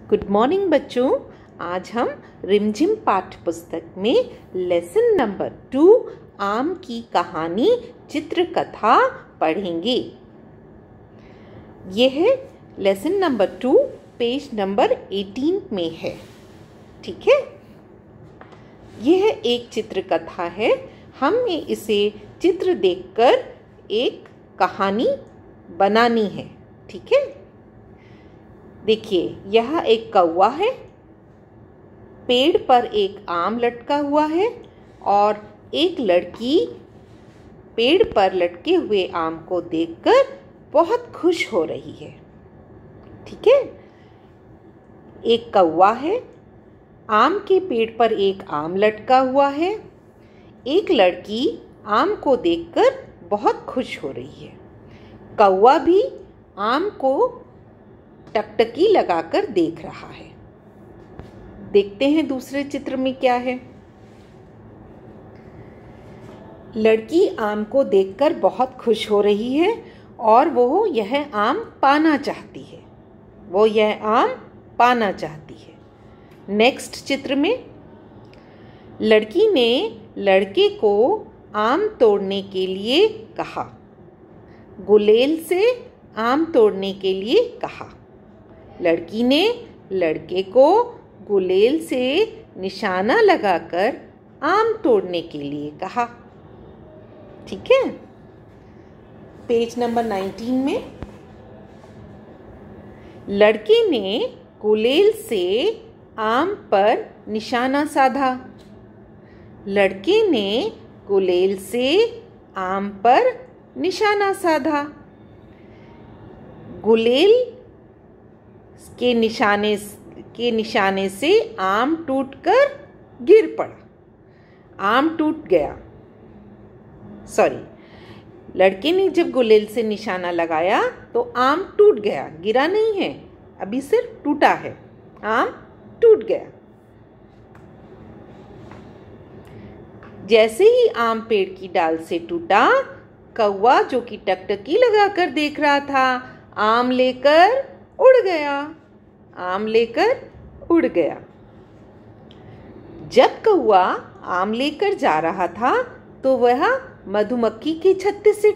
Good morning बच्चों। आज हम रिमझिम पाठ्य पुस्तक में लेसन नंबर 2 आम की कहानी चित्रकथा पढ़ेंगे। यह लेसन नंबर 2 पेज नंबर 18 में है। ठीक है, यह एक चित्रकथा है। हमें इसे चित्र देखकर एक कहानी बनानी है। ठीक है, देखिए यह एक कौवा है, पेड़ पर एक आम लटका हुआ है और एक लड़की पेड़ पर लटके हुए आम को देखकर बहुत खुश हो रही है। ठीक है, एक कौवा है, आम के पेड़ पर एक आम लटका हुआ है, एक लड़की आम को देखकर बहुत खुश हो रही है। कौवा भी आम को टकटकी लगाकर देख रहा है। देखते हैं दूसरे चित्र में क्या है। लड़की आम को देखकर बहुत खुश हो रही है और वो यह आम पाना चाहती है। नेक्स्ट चित्र में लड़की ने लड़के को आम तोड़ने के लिए कहा, गुलेल से आम तोड़ने के लिए कहा। लड़की ने लड़के को गुलेल से निशाना लगाकर आम तोड़ने के लिए कहा। ठीक है, पेज नंबर 19 में लड़के ने गुलेल से आम पर निशाना साधा। लड़के ने गुलेल से आम पर निशाना साधा। गुलेल के निशाने से आम टूटकर गिर पड़ा। आम टूट गया। लड़के ने जब गुलेल से निशाना लगाया तो आम टूट गया, गिरा नहीं है, अभी सिर्फ टूटा है। आम टूट गया। जैसे ही आम पेड़ की डाल से टूटा, कौवा जो कि टकटकी लगाकर देख रहा था, आम लेकर उड़ गया। जब कौवा आम लेकर जा रहा था तो वह मधुमक्खी के छत्ते से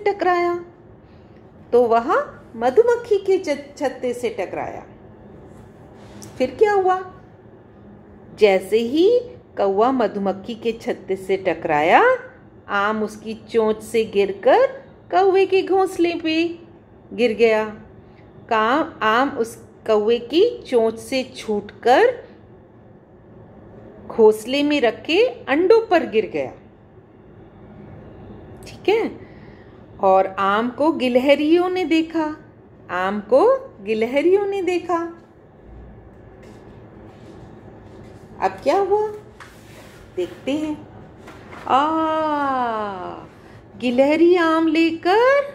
टकराया। फिर क्या हुआ? जैसे ही कौवा मधुमक्खी के छत्ते से टकराया, आम उसकी चोंच से गिरकर कौवे के घोंसले पे गिर गया। आम उस कौवे की चोंच से छूटकर घोंसले में रखे अंडों पर गिर गया। ठीक है, और आम को गिलहरियों ने देखा। अब क्या हुआ देखते हैं। गिलहरी आम लेकर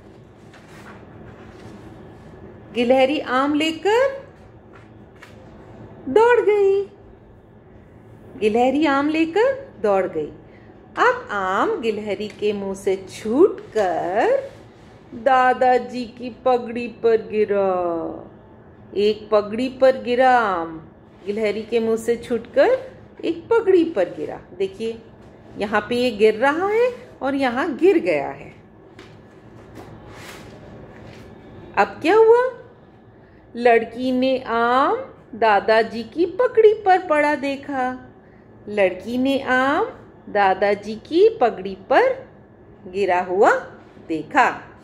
दौड़ गई। अब आम गिलहरी के मुंह से छूटकर दादाजी की पगड़ी पर गिरा। एक पगड़ी पर गिरा आम, गिलहरी के मुंह से छूटकर एक पगड़ी पर गिरा। देखिए यहाँ पे ये गिर रहा है और यहाँ गिर गया है। अब क्या हुआ? लड़की ने आम दादाजी की पगड़ी पर पड़ा देखा। लड़की ने आम दादाजी की पगड़ी पर गिरा हुआ देखा।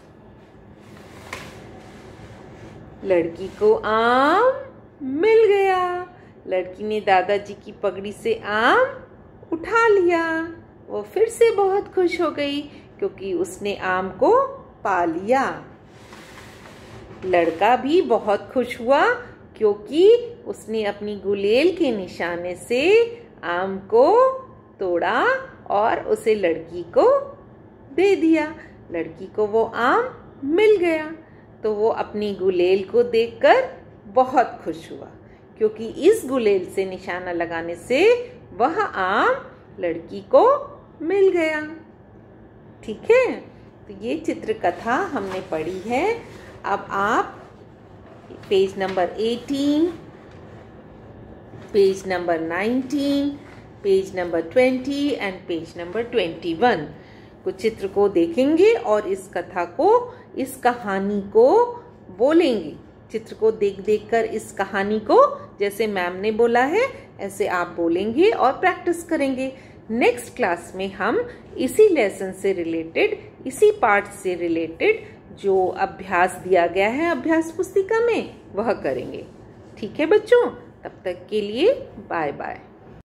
लड़की को आम मिल गया। लड़की ने दादाजी की पगड़ी से आम उठा लिया। वो फिर से बहुत खुश हो गई क्योंकि उसने आम को पा लिया। लड़का भी बहुत खुश हुआ क्योंकि उसने अपनी गुलेल के निशाने से आम को तोड़ा और उसे लड़की को दे दिया। लड़की को वो आम मिल गया तो वो अपनी गुलेल को देखकर बहुत खुश हुआ क्योंकि इस गुलेल से निशाना लगाने से वह आम लड़की को मिल गया। ठीक है, तो ये चित्रकथा हमने पढ़ी है। अब आप page number 18 page number 19, page number 20 and page number 21। कुछ चित्र को देखेंगे और इस कथा को, इस कहानी को बोलेंगे। चित्र को देख देख कर इस कहानी को जैसे मैम ने बोला है ऐसे आप बोलेंगे और प्रैक्टिस करेंगे। नेक्स्ट क्लास में हम इसी लेसन से रिलेटेड, इसी पार्ट से रिलेटेड जो अभ्यास दिया गया है अभ्यास पुस्तिका में वह करेंगे। ठीक है बच्चों, तब तक के लिए बाय बाय।